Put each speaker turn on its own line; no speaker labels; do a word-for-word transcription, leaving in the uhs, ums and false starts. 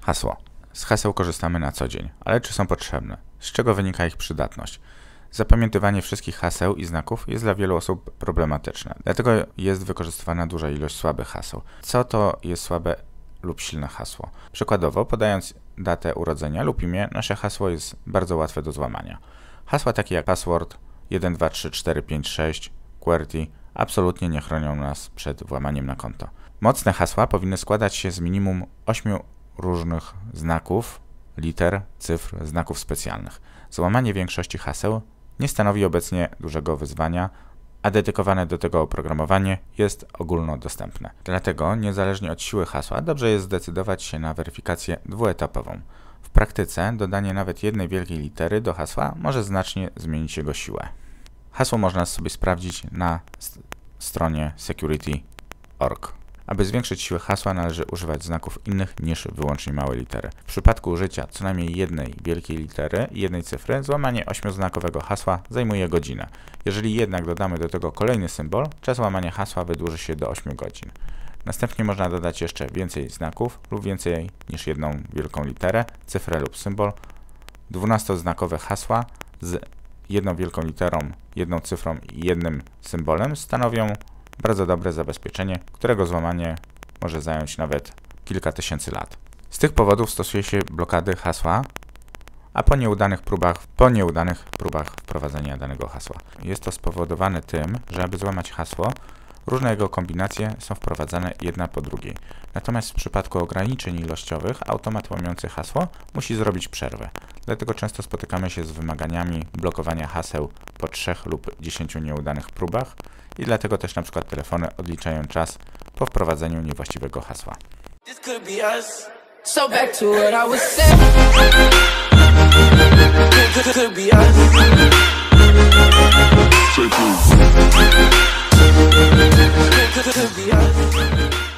Hasło. Z haseł korzystamy na co dzień, ale czy są potrzebne? Z czego wynika ich przydatność? Zapamiętywanie wszystkich haseł i znaków jest dla wielu osób problematyczne, dlatego jest wykorzystywana duża ilość słabych haseł. Co to jest słabe lub silne hasło? Przykładowo, podając datę urodzenia lub imię, nasze hasło jest bardzo łatwe do złamania. Hasła takie jak password, jeden dwa trzy cztery pięć sześć, QWERTY absolutnie nie chronią nas przed włamaniem na konto. Mocne hasła powinny składać się z minimum ośmiu różnych znaków, liter, cyfr, znaków specjalnych. Złamanie większości haseł nie stanowi obecnie dużego wyzwania, a dedykowane do tego oprogramowanie jest ogólnodostępne. Dlatego, niezależnie od siły hasła, dobrze jest zdecydować się na weryfikację dwuetapową. W praktyce dodanie nawet jednej wielkiej litery do hasła może znacznie zmienić jego siłę. Hasło można sobie sprawdzić na st stronie security kropka org. Aby zwiększyć siłę hasła, należy używać znaków innych niż wyłącznie małe litery. W przypadku użycia co najmniej jednej wielkiej litery i jednej cyfry, złamanie ośmioznakowego hasła zajmuje godzinę. Jeżeli jednak dodamy do tego kolejny symbol, czas łamania hasła wydłuży się do ośmiu godzin. Następnie można dodać jeszcze więcej znaków lub więcej niż jedną wielką literę, cyfrę lub symbol. dwunastoznakowe hasła z jedną wielką literą, jedną cyfrą i jednym symbolem stanowią bardzo dobre zabezpieczenie, którego złamanie może zająć nawet kilka tysięcy lat. Z tych powodów stosuje się blokady hasła, a po nieudanych próbach, po nieudanych próbach wprowadzenia danego hasła. Jest to spowodowane tym, że aby złamać hasło, różne jego kombinacje są wprowadzane jedna po drugiej. Natomiast w przypadku ograniczeń ilościowych automat łamiący hasło musi zrobić przerwę. Dlatego często spotykamy się z wymaganiami blokowania haseł po trzech lub dziesięciu nieudanych próbach i dlatego też na przykład telefony odliczają czas po wprowadzeniu niewłaściwego hasła. So back to what I was saying. Could be us. Could be us.